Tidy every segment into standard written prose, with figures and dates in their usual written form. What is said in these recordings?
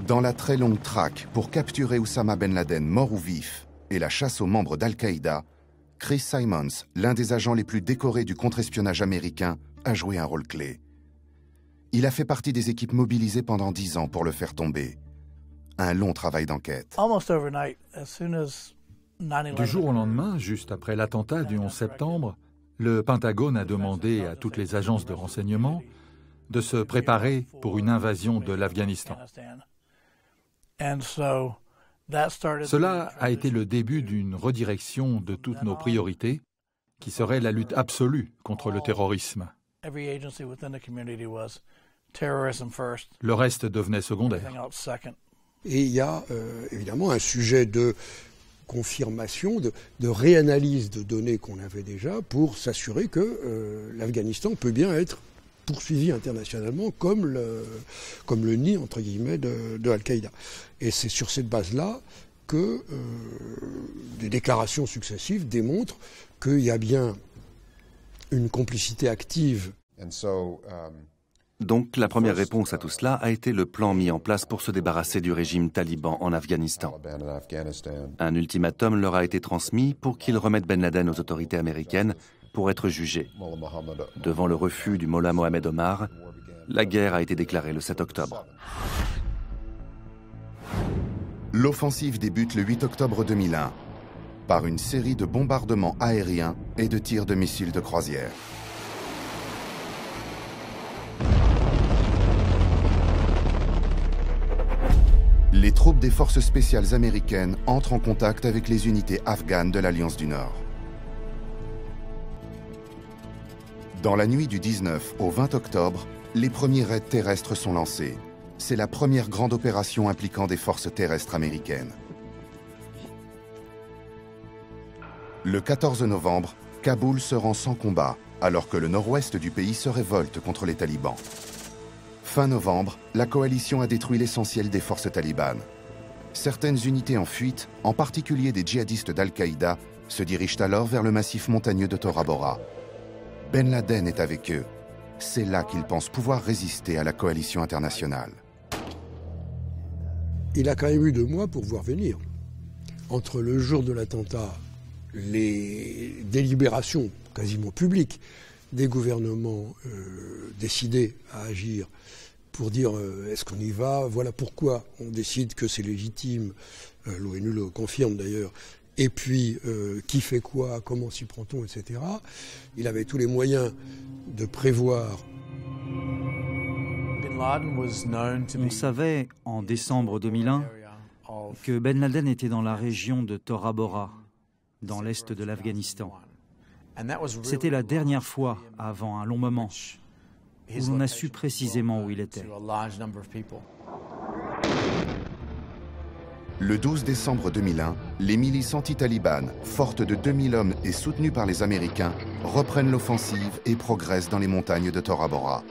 Dans la très longue traque pour capturer Oussama Ben Laden mort ou vif et la chasse aux membres d'Al-Qaïda, Chris Simons, l'un des agents les plus décorés du contre-espionnage américain, a joué un rôle clé. Il a fait partie des équipes mobilisées pendant 10 ans pour le faire tomber. Un long travail d'enquête. Du jour au lendemain, juste après l'attentat du 11 septembre, le Pentagone a demandé à toutes les agences de renseignement de se préparer pour une invasion de l'Afghanistan. Cela a été le début d'une redirection de toutes nos priorités, qui serait la lutte absolue contre le terrorisme. Le reste devenait secondaire. Et il y a évidemment un sujet de confirmation, de réanalyse de données qu'on avait déjà pour s'assurer que l'Afghanistan peut bien être poursuivi internationalement comme le nid, entre guillemets, de Al-Qaïda. Et c'est sur cette base-là que des déclarations successives démontrent qu'il y a bien une complicité active. Donc la première réponse à tout cela a été le plan mis en place pour se débarrasser du régime taliban en Afghanistan. Un ultimatum leur a été transmis pour qu'ils remettent Ben Laden aux autorités américaines pour être jugé. Devant le refus du Mollah Mohamed Omar, la guerre a été déclarée le 7 octobre. L'offensive débute le 8 octobre 2001 par une série de bombardements aériens et de tirs de missiles de croisière. Les troupes des forces spéciales américaines entrent en contact avec les unités afghanes de l'Alliance du Nord. Dans la nuit du 19 au 20 octobre, les premiers raids terrestres sont lancés. C'est la première grande opération impliquant des forces terrestres américaines. Le 14 novembre, Kaboul se rend sans combat, alors que le nord-ouest du pays se révolte contre les talibans. Fin novembre, la coalition a détruit l'essentiel des forces talibanes. Certaines unités en fuite, en particulier des djihadistes d'Al-Qaïda, se dirigent alors vers le massif montagneux de Tora Bora. Ben Laden est avec eux. C'est là qu'ils pensent pouvoir résister à la coalition internationale. Il a quand même eu 2 mois pour voir venir. Entre le jour de l'attentat, les délibérations quasiment publiques des gouvernements décidés à agir pour dire est-ce qu'on y va, voilà pourquoi on décide que c'est légitime, l'ONU le confirme d'ailleurs, et puis qui fait quoi, comment s'y prend-on, etc. Il avait tous les moyens de prévoir. On savait en décembre 2001 que Ben Laden était dans la région de Tora Bora, dans l'est de l'Afghanistan. C'était la dernière fois, avant un long moment, où l'on a su précisément où il était. Le 12 décembre 2001, les milices anti-talibanes, fortes de 2000 hommes et soutenues par les Américains, reprennent l'offensive et progressent dans les montagnes de Tora Bora.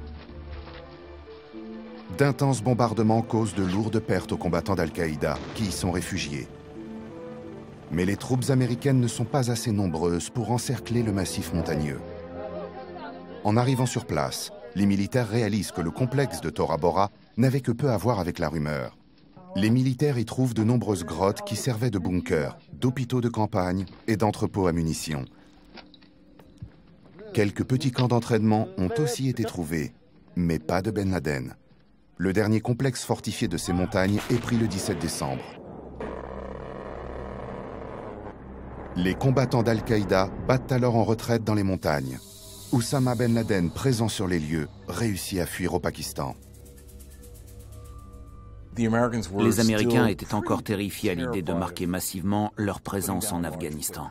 D'intenses bombardements causent de lourdes pertes aux combattants d'Al-Qaïda, qui y sont réfugiés. Mais les troupes américaines ne sont pas assez nombreuses pour encercler le massif montagneux. En arrivant sur place, les militaires réalisent que le complexe de Tora Bora n'avait que peu à voir avec la rumeur. Les militaires y trouvent de nombreuses grottes qui servaient de bunkers, d'hôpitaux de campagne et d'entrepôts à munitions. Quelques petits camps d'entraînement ont aussi été trouvés, mais pas de Ben Laden. Le dernier complexe fortifié de ces montagnes est pris le 17 décembre. Les combattants d'Al-Qaïda battent alors en retraite dans les montagnes. Oussama Ben Laden, présent sur les lieux, réussit à fuir au Pakistan. Les Américains étaient encore terrifiés à l'idée de marquer massivement leur présence en Afghanistan.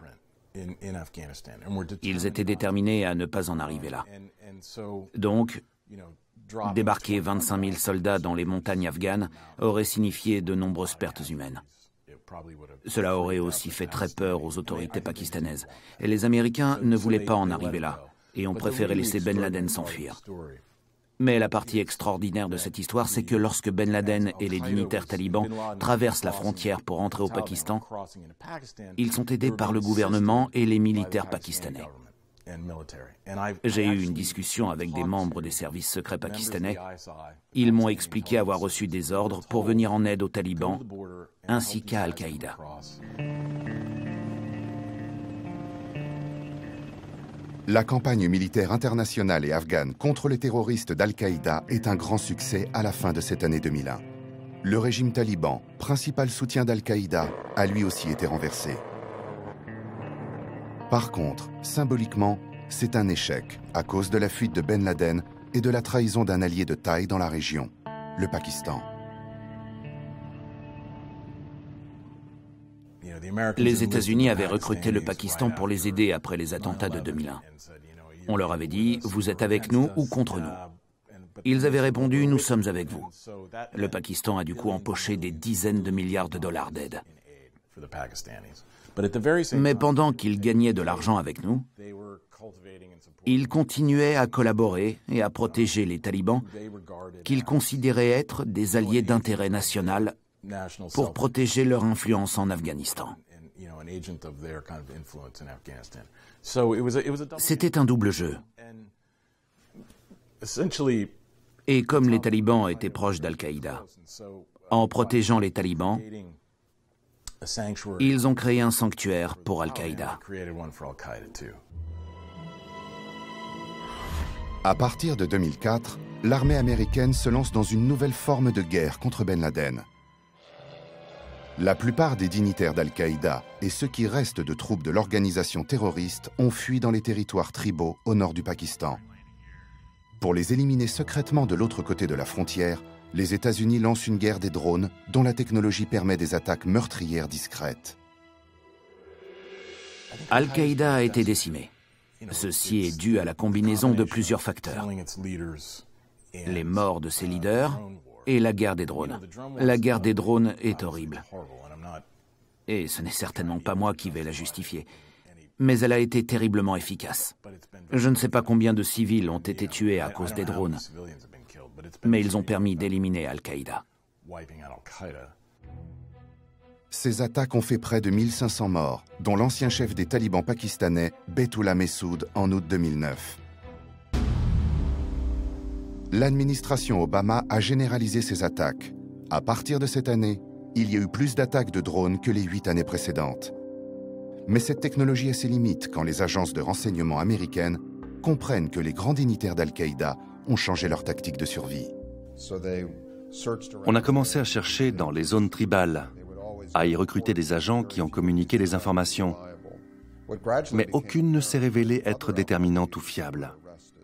Ils étaient déterminés à ne pas en arriver là. Donc, débarquer 25 000 soldats dans les montagnes afghanes aurait signifié de nombreuses pertes humaines. Cela aurait aussi fait très peur aux autorités pakistanaises. Et les Américains ne voulaient pas en arriver là et ont préféré laisser Ben Laden s'enfuir. Mais la partie extraordinaire de cette histoire, c'est que lorsque Ben Laden et les dignitaires talibans traversent la frontière pour entrer au Pakistan, ils sont aidés par le gouvernement et les militaires pakistanais. J'ai eu une discussion avec des membres des services secrets pakistanais. Ils m'ont expliqué avoir reçu des ordres pour venir en aide aux talibans ainsi qu'à Al-Qaïda. La campagne militaire internationale et afghane contre les terroristes d'Al-Qaïda est un grand succès à la fin de cette année 2001. Le régime taliban, principal soutien d'Al-Qaïda, a lui aussi été renversé. Par contre, symboliquement, c'est un échec à cause de la fuite de Ben Laden et de la trahison d'un allié de taille dans la région, le Pakistan. Les États-Unis avaient recruté le Pakistan pour les aider après les attentats de 2001. On leur avait dit « Vous êtes avec nous ou contre nous ?» Ils avaient répondu « Nous sommes avec vous ». Le Pakistan a du coup empoché des dizaines de milliards de dollars d'aide. Mais pendant qu'ils gagnaient de l'argent avec nous, ils continuaient à collaborer et à protéger les talibans qu'ils considéraient être des alliés d'intérêt national pour protéger leur influence en Afghanistan. C'était un double jeu. Et comme les talibans étaient proches d'Al-Qaïda, en protégeant les talibans, ils ont créé un sanctuaire pour Al-Qaïda. À partir de 2004, l'armée américaine se lance dans une nouvelle forme de guerre contre Ben Laden. La plupart des dignitaires d'Al-Qaïda et ceux qui restent de troupes de l'organisation terroriste ont fui dans les territoires tribaux au nord du Pakistan. Pour les éliminer secrètement de l'autre côté de la frontière, les États-Unis lancent une guerre des drones dont la technologie permet des attaques meurtrières discrètes. Al-Qaïda a été décimé. Ceci est dû à la combinaison de plusieurs facteurs. Les morts de ses leaders et la guerre des drones. La guerre des drones est horrible. Et ce n'est certainement pas moi qui vais la justifier. Mais elle a été terriblement efficace. Je ne sais pas combien de civils ont été tués à cause des drones, mais ils ont permis d'éliminer Al-Qaïda. Ces attaques ont fait près de 1500 morts, dont l'ancien chef des talibans pakistanais, Beytullah Mehsoud, en août 2009. L'administration Obama a généralisé ces attaques. À partir de cette année, il y a eu plus d'attaques de drones que les 8 années précédentes. Mais cette technologie a ses limites quand les agences de renseignement américaines comprennent que les grands dignitaires d'Al-Qaïda ont changé leur tactique de survie. On a commencé à chercher dans les zones tribales, à y recruter des agents qui ont communiqué des informations. Mais aucune ne s'est révélée être déterminante ou fiable.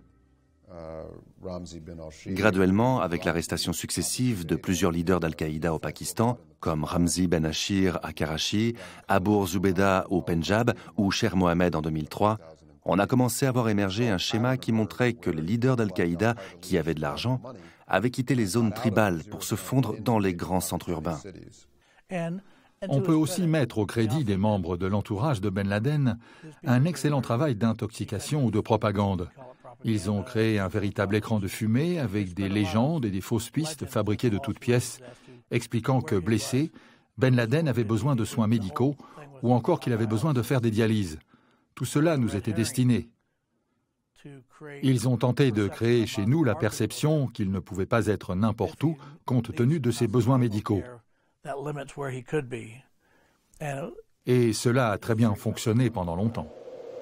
Graduellement, avec l'arrestation successive de plusieurs leaders d'Al-Qaïda au Pakistan, comme Ramzi Ben Ashir à Karachi, Abour Zubaydah au Pendjab ou Sher Mohammed en 2003, on a commencé à voir émerger un schéma qui montrait que les leaders d'Al-Qaïda, qui avaient de l'argent, avaient quitté les zones tribales pour se fondre dans les grands centres urbains. On peut aussi mettre au crédit des membres de l'entourage de Ben Laden un excellent travail d'intoxication ou de propagande. Ils ont créé un véritable écran de fumée avec des légendes et des fausses pistes fabriquées de toutes pièces, expliquant que blessé, Ben Laden avait besoin de soins médicaux ou encore qu'il avait besoin de faire des dialyses. Tout cela nous était destiné. Ils ont tenté de créer chez nous la perception qu'il ne pouvait pas être n'importe où compte tenu de ses besoins médicaux. Et cela a très bien fonctionné pendant longtemps.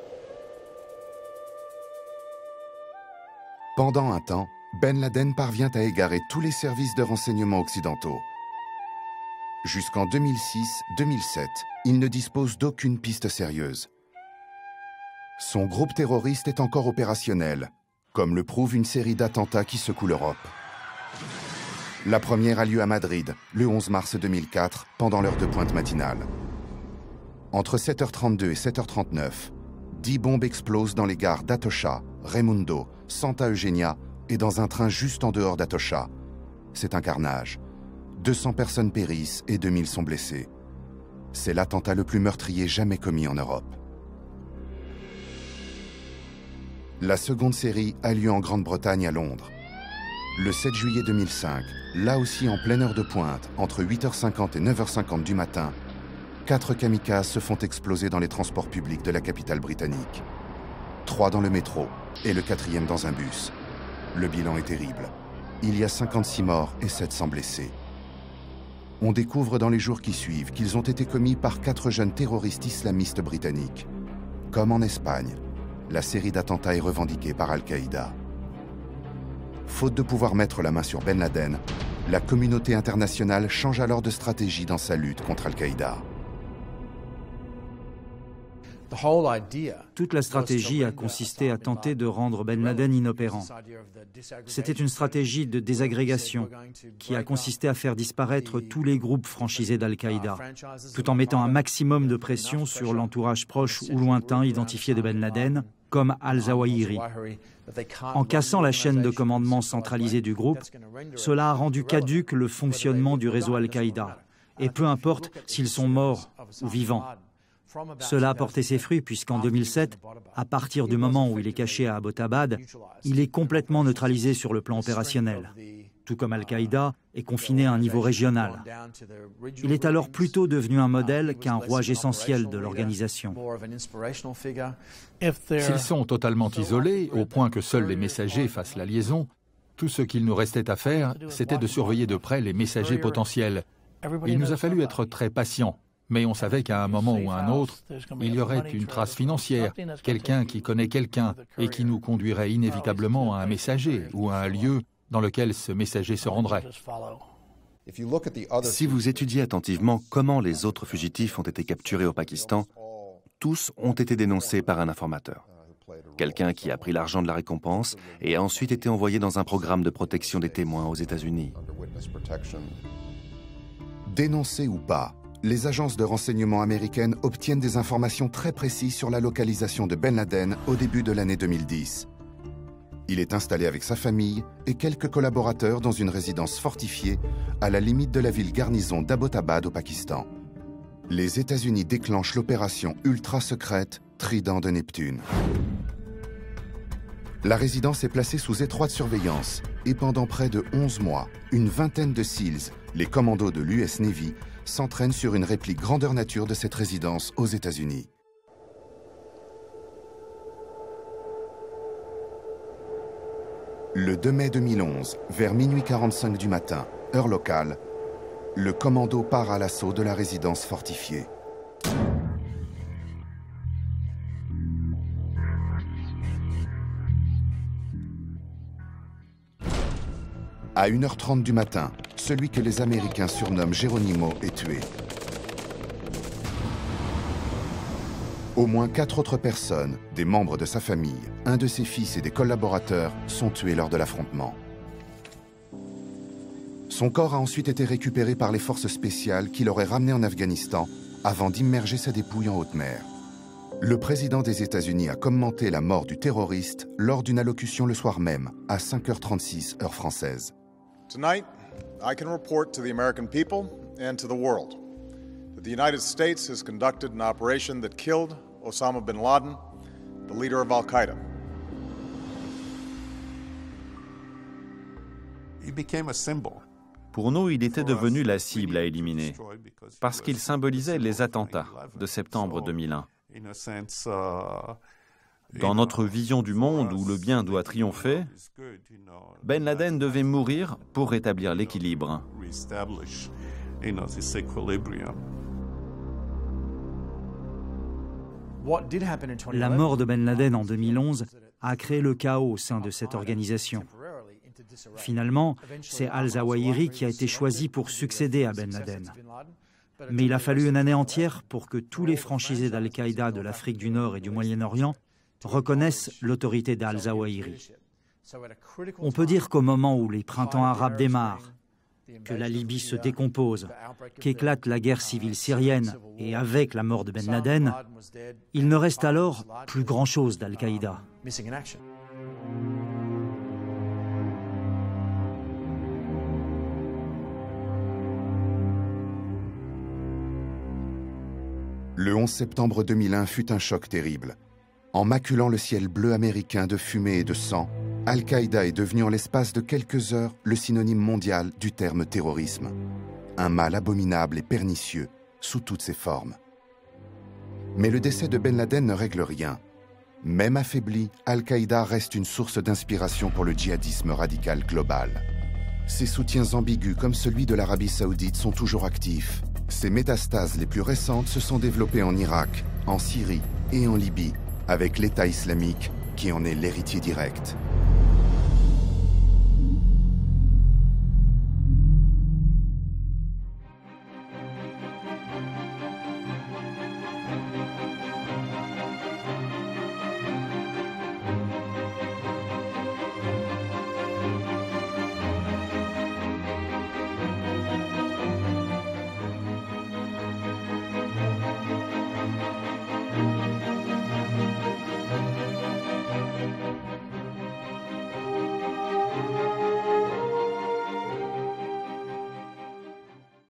Pendant un temps, Ben Laden parvient à égarer tous les services de renseignement occidentaux. Jusqu'en 2006-2007, il ne dispose d'aucune piste sérieuse. Son groupe terroriste est encore opérationnel, comme le prouve une série d'attentats qui secouent l'Europe. La première a lieu à Madrid, le 11 mars 2004, pendant l'heure de pointe matinale. Entre 7h32 et 7h39, 10 bombes explosent dans les gares d'Atocha, Raimundo, Santa Eugenia et dans un train juste en dehors d'Atocha. C'est un carnage. 200 personnes périssent et 2000 sont blessées. C'est l'attentat le plus meurtrier jamais commis en Europe. La seconde série a lieu en Grande-Bretagne à Londres. Le 7 juillet 2005, là aussi en pleine heure de pointe, entre 8h50 et 9h50 du matin, 4 kamikazes se font exploser dans les transports publics de la capitale britannique. 3 dans le métro et le 4e dans un bus. Le bilan est terrible. Il y a 56 morts et 700 blessés. On découvre dans les jours qui suivent qu'ils ont été commis par 4 jeunes terroristes islamistes britanniques. Comme en Espagne, la série d'attentats est revendiquée par Al-Qaïda. Faute de pouvoir mettre la main sur Ben Laden, la communauté internationale change alors de stratégie dans sa lutte contre Al-Qaïda. Toute la stratégie a consisté à tenter de rendre Ben Laden inopérant. C'était une stratégie de désagrégation qui a consisté à faire disparaître tous les groupes franchisés d'Al-Qaïda, tout en mettant un maximum de pression sur l'entourage proche ou lointain identifié de Ben Laden, comme Al-Zawahiri. En cassant la chaîne de commandement centralisée du groupe, cela a rendu caduque le fonctionnement du réseau Al-Qaïda, et peu importe s'ils sont morts ou vivants. Cela a porté ses fruits puisqu'en 2007, à partir du moment où il est caché à Abbottabad, il est complètement neutralisé sur le plan opérationnel, tout comme Al-Qaïda est confiné à un niveau régional. Il est alors plutôt devenu un modèle qu'un rouage essentiel de l'organisation. S'ils sont totalement isolés, au point que seuls les messagers fassent la liaison, tout ce qu'il nous restait à faire, c'était de surveiller de près les messagers potentiels. Il nous a fallu être très patients. Mais on savait qu'à un moment ou à un autre, il y aurait une trace financière, quelqu'un qui connaît quelqu'un et qui nous conduirait inévitablement à un messager ou à un lieu dans lequel ce messager se rendrait. Si vous étudiez attentivement comment les autres fugitifs ont été capturés au Pakistan, tous ont été dénoncés par un informateur. Quelqu'un qui a pris l'argent de la récompense et a ensuite été envoyé dans un programme de protection des témoins aux États-Unis. Dénoncés ou pas, les agences de renseignement américaines obtiennent des informations très précises sur la localisation de Ben Laden au début de l'année 2010. Il est installé avec sa famille et quelques collaborateurs dans une résidence fortifiée à la limite de la ville garnison d'Abbottabad au Pakistan. Les États-Unis déclenchent l'opération ultra-secrète Trident de Neptune. La résidence est placée sous étroite surveillance et pendant près de 11 mois, une vingtaine de SEALs, les commandos de l'US Navy, s'entraînent sur une réplique grandeur nature de cette résidence aux États-Unis. Le 2 mai 2011, vers minuit 45 du matin, heure locale, le commando part à l'assaut de la résidence fortifiée. À 1h30 du matin, celui que les Américains surnomment Geronimo est tué. Au moins 4 autres personnes, des membres de sa famille, un de ses fils et des collaborateurs, sont tués lors de l'affrontement. Son corps a ensuite été récupéré par les forces spéciales qui l'auraient ramené en Afghanistan avant d'immerger sa dépouille en haute mer. Le président des États-Unis a commenté la mort du terroriste lors d'une allocution le soir même, à 5h36 heure française. Tonight, I can report to the American people and to the world that the United States has conducted an operation that killed Osama bin Laden, the leader of Al-Qaeda. Pour nous, il était devenu la cible à éliminer, parce qu'il symbolisait les attentats de septembre 2001. Dans notre vision du monde où le bien doit triompher, Ben Laden devait mourir pour rétablir l'équilibre. La mort de Ben Laden en 2011 a créé le chaos au sein de cette organisation. Finalement, c'est Al-Zawahiri qui a été choisi pour succéder à Ben Laden. Mais il a fallu une année entière pour que tous les franchisés d'Al-Qaïda de l'Afrique du Nord et du Moyen-Orient reconnaissent l'autorité d'Al-Zawahiri. On peut dire qu'au moment où les printemps arabes démarrent, que la Libye se décompose, qu'éclate la guerre civile syrienne et avec la mort de Ben Laden, il ne reste alors plus grand-chose d'Al-Qaïda. Le 11 septembre 2001 fut un choc terrible. En maculant le ciel bleu américain de fumée et de sang, Al-Qaïda est devenu en l'espace de quelques heures le synonyme mondial du terme terrorisme. Un mal abominable et pernicieux sous toutes ses formes. Mais le décès de Ben Laden ne règle rien. Même affaibli, Al-Qaïda reste une source d'inspiration pour le djihadisme radical global. Ses soutiens ambigus comme celui de l'Arabie saoudite sont toujours actifs. Ses métastases les plus récentes se sont développées en Irak, en Syrie et en Libye, avec l'État islamique qui en est l'héritier direct.